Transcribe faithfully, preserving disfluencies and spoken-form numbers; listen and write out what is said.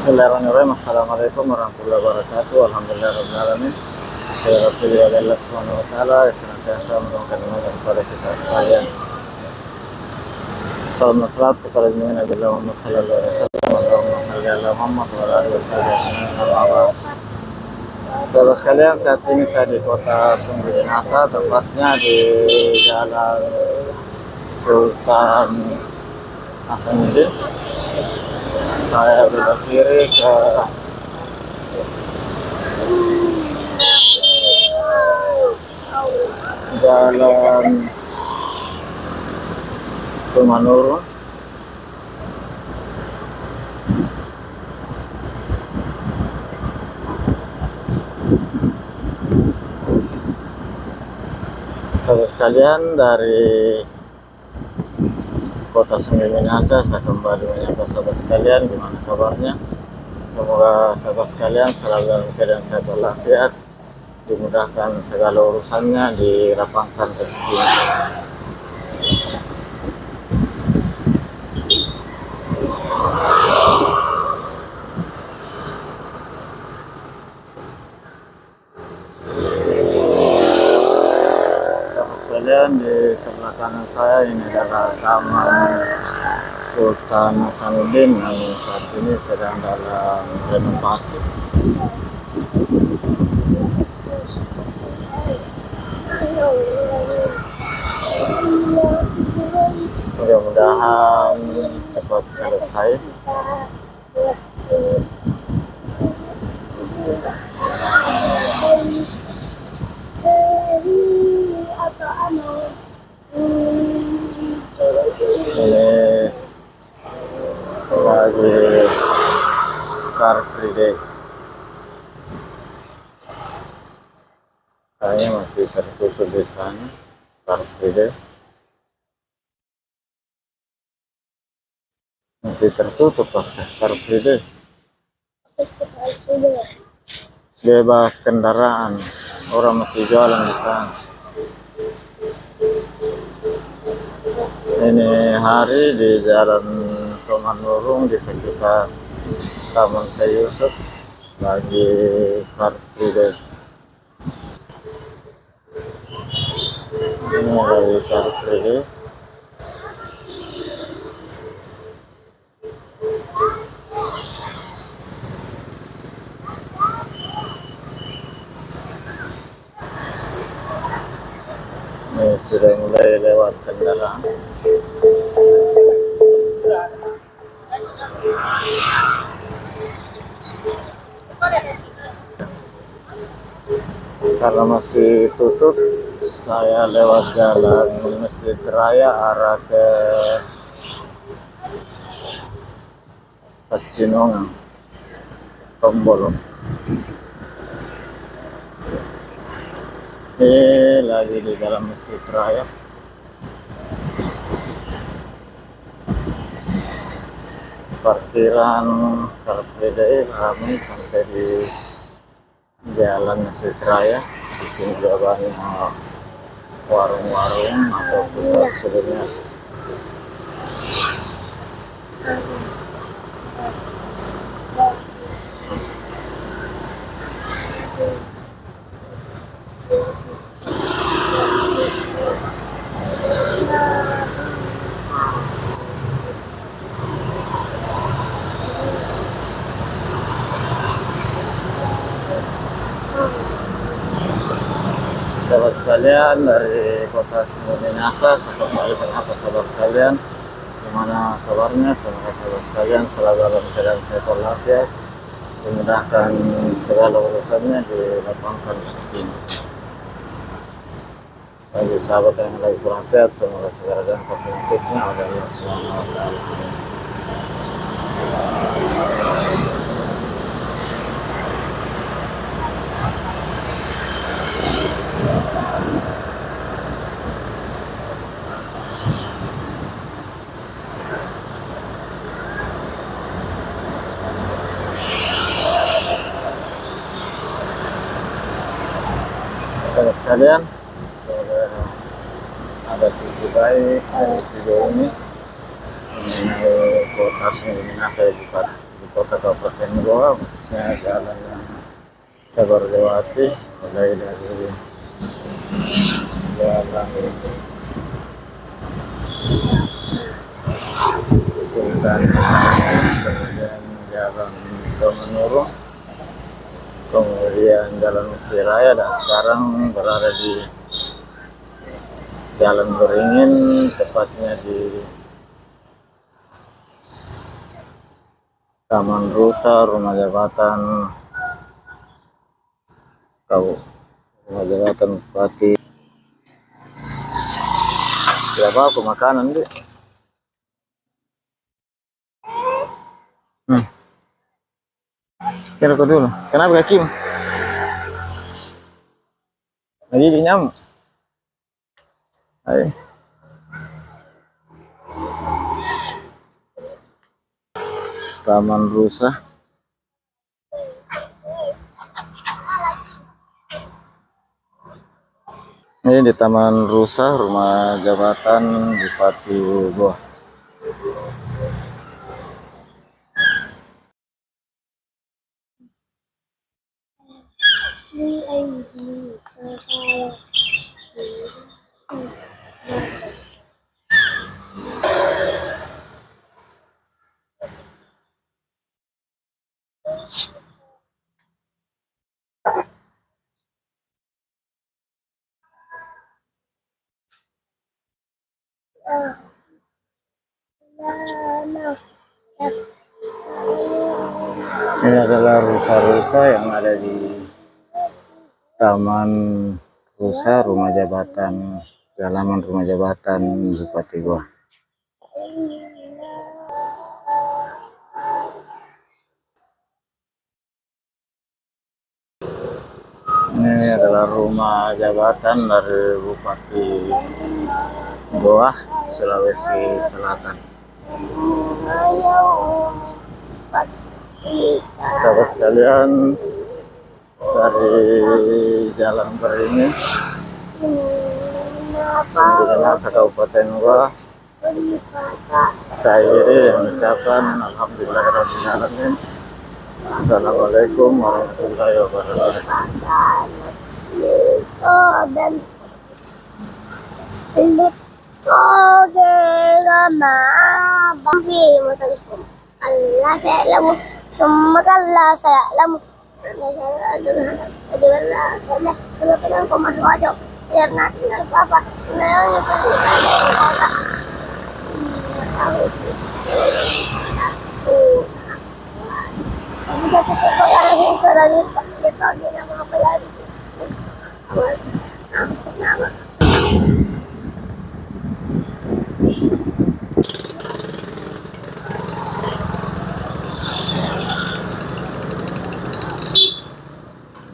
Bismillahirrahmanirrahim. Assalamualaikum warahmatullahi wabarakatuh. Alhamdulillahirabbil alamin. Saya berterima kasih Allah Subhanahu wa taala yang senantiasa menurunkan iman kepada kita sekalian. Salam dan salat kepada junjungan Nabi Muhammad sallallahu alaihi wasallam. Allahumma shalli ala Muhammad wa ala alihi wasallam. Saudara sekalian, saat ini saya di kota Sumber Jenazah, tepatnya di Jalan Sultan Hasanuddin. Saya belok kiri ke Jalan Tumanurun. Saudara sekalian, dari Kota Sumber Jenazah saya kembali menyapa sahabat sekalian, gimana kabarnya? Semoga sahabat sekalian selalu dalam keadaan sehat walafiat, dimudahkan segala urusannya, dilapangkan rezekinya. Sekalian, di sebelah kanan saya ini adalah Taman Sultan Hasanuddin yang saat ini sedang dalam renovasi. Mudah-mudahan cepat selesai. Ini lagi Car Free Day, kayaknya masih tertutup di sana. Car Free Day masih tertutup pasca Car Free Day. Bebas kendaraan, orang masih jualan di sana. Ini hari di Jalan Tumanurun di sekitar Taman Syekh Yusuf lagi Car Free Day. Ini lagi Car Free Day. Ini sudah mulai lewat kendaraan. Karena masih tutup, saya lewat jalan Masjid Raya arah ke Pecinongan, Tombolong. Ini lagi di dalam Masjid Raya. Parkiran Car Free Day ramai sampai di Jalan Masjid Raya. Di sini juga banyak warung-warung atau pusat kuliner. Sahabat sekalian, dari Kota Sumber Jenazah saya kembali menyapa sahabat sekalian, gimana kabarnya? Semoga sahabat sekalian selalu dalam keadaan sehat walafiat, dimudahkan segala urusannya, dilapangkan rezekinya. Bagi sahabat yang lagi kurang sehat, semoga segera dan penyakitnya oleh Allah Subhanahu wa taala. Sahabat sekalian, semoga ada sisi baik dari video ini mengenai Kota Sumber Jenazah di di kota Kabupaten Goa, khususnya jalan yang Sabar lewati, mulai dari jalan Sultan kemudian jalan Domenurung, kemudian jalan Musiraya, dan sekarang berada di Jalan Beringin, tepatnya di Taman Rusa, Rumah Jabatan Kau Rumah Jabatan Bupati. Berapa aku makanan deh? Hmm. Kira dulu. Kenapa kaki? Lagi di nyamuk. Ayo. Taman Rusa. Ini di Taman Rusa, Rumah Jabatan Bupati Goa. Ini adalah rusa-rusa yang ada di Taman Rusa, Rumah Jabatan, halaman Rumah Jabatan Bupati Goa. Ini adalah rumah jabatan dari Bupati Goa, Sulawesi Selatan. Sahabat sekalian, dari Jalan Beringin di Nasa Kabupaten Goa, saya iri mengucapkan alhamdulillahirabbil alamin. Assalamualaikum warahmatullahi wabarakatuh. Dan Allah saya lamu semua Allah saya lamu kalau kenal kau masuk aja biar nanti nggak apa-apa nah kita ke sekolah lagi sudah lihat dia tahu dia nama apa lagi sih.